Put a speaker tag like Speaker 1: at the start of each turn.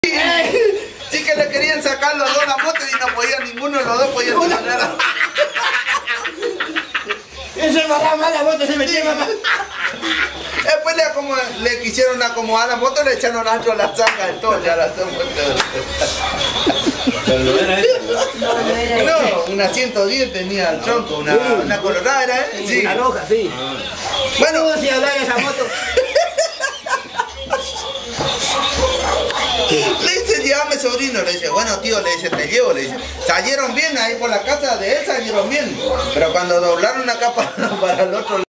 Speaker 1: Sí que le querían sacar los dos la moto y no podían, ninguno de los dos podía sacar.
Speaker 2: Ese paraba la moto, se metía más.
Speaker 1: Después le quisieron acomodar la moto, le echaron ancho a la zaga de todo, ya la
Speaker 3: Pero no era eso.
Speaker 1: No, una 110 tenía el tronco, una colorada era, ¿eh?
Speaker 2: Sí, la roja, sí.
Speaker 1: Bueno,
Speaker 2: Si hablar de esa moto.
Speaker 1: le dice, llévame sobrino, le dice, bueno tío, le dice, te llevo, le dice, salieron bien ahí por la casa de él, salieron bien, pero cuando doblaron acá para el otro lado,